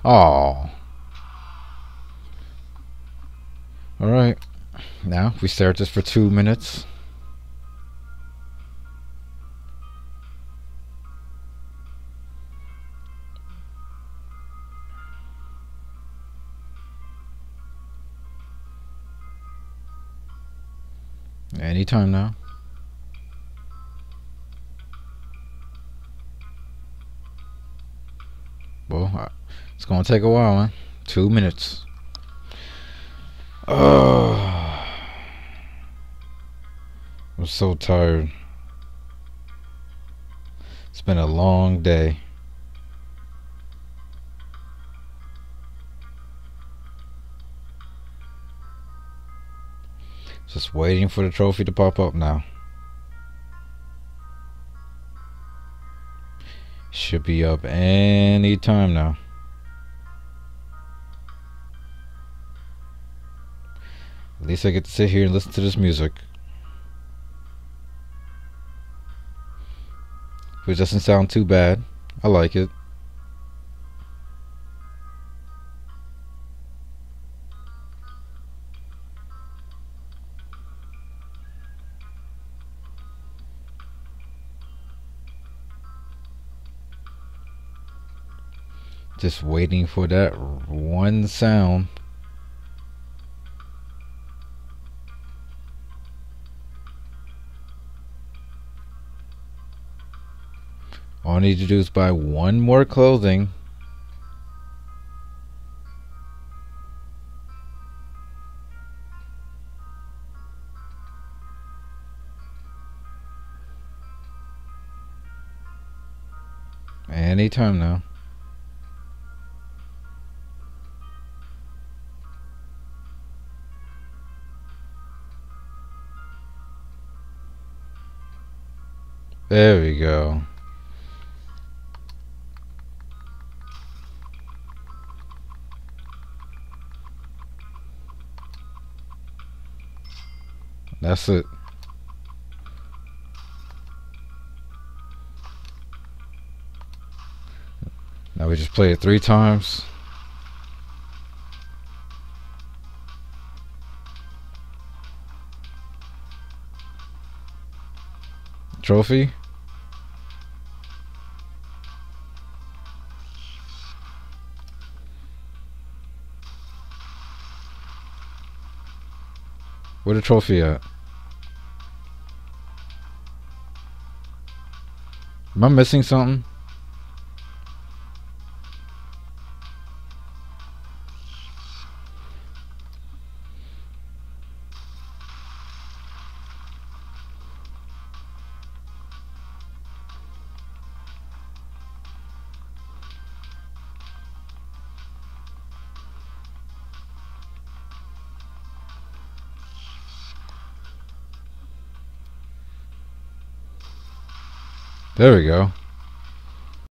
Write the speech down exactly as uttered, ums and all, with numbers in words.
Oh. Alright. Now, we stare at this for two minutes. Anytime now. Well, it's gonna take a while, man. Two minutes. Oh, I'm so tired. It's been a long day. Just waiting for the trophy to pop up now. Should be up any time now. At least I get to sit here and listen to this music. Which doesn't sound too bad. I like it. Just waiting for that one sound. All I need to do is buy one more clothing. Anytime now. There we go. That's it. Now we just play it three times. Trophy. Where the trophy at? Am I missing something? There we go.